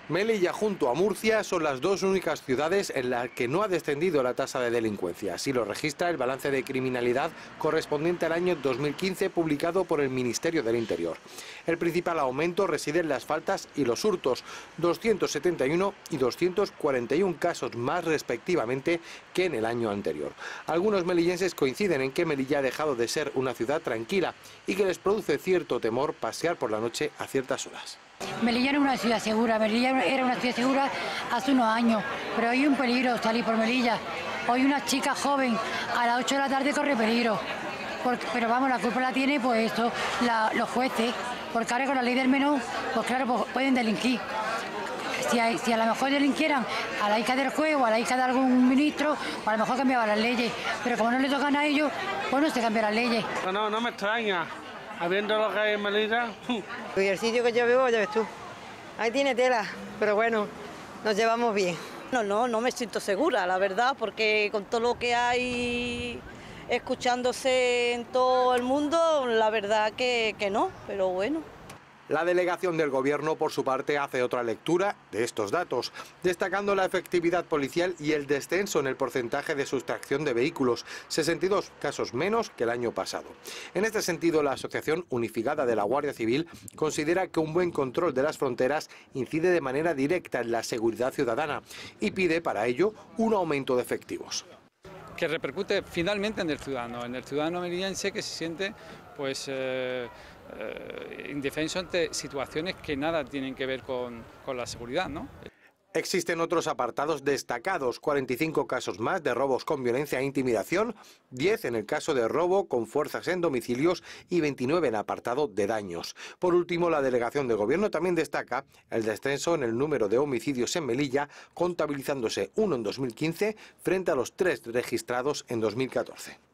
Melilla junto a Murcia son las dos únicas ciudades en las que no ha descendido la tasa de delincuencia. Así lo registra el balance de criminalidad correspondiente al año 2015 publicado por el Ministerio del Interior. El principal aumento reside en las faltas y los hurtos, 271 y 241 casos más respectivamente que en el año anterior. Algunos melillenses coinciden en que Melilla ha dejado de ser una ciudad tranquila y que les produce cierto temor pasear por la noche a ciertas horas. Melilla era una ciudad segura, Melilla era una ciudad segura hace unos años, pero hay un peligro salir por Melilla. Hoy una chica joven a las 8 de la tarde corre peligro, pero vamos, la culpa la tiene pues esto, los jueces, porque ahora con la ley del menor, pues claro, pues pueden delinquir. Si a lo mejor delinquieran a la hija del juez o a la hija de algún ministro, a lo mejor cambiaban las leyes, pero como no le tocan a ellos, pues no se cambian las leyes. No me extraña. Habiendo lo que hay en Melilla. Y el sitio que yo vivo, ya ves tú, ahí tiene tela, pero bueno, nos llevamos bien. No me siento segura, la verdad, porque con todo lo que hay escuchándose en todo el mundo, la verdad que no, pero bueno. La delegación del Gobierno, por su parte, hace otra lectura de estos datos, destacando la efectividad policial y el descenso en el porcentaje de sustracción de vehículos, 62 casos menos que el año pasado. En este sentido, la Asociación Unificada de la Guardia Civil considera que un buen control de las fronteras incide de manera directa en la seguridad ciudadana y pide para ello un aumento de efectivos. Que repercute finalmente en el ciudadano melillense que se siente pues indefenso ante situaciones que nada tienen que ver con la seguridad, ¿no? Existen otros apartados destacados, 45 casos más de robos con violencia e intimidación, 10 en el caso de robo con fuerzas en domicilios y 29 en apartado de daños. Por último, la delegación de Gobierno también destaca el descenso en el número de homicidios en Melilla, contabilizándose uno en 2015 frente a los 3 registrados en 2014.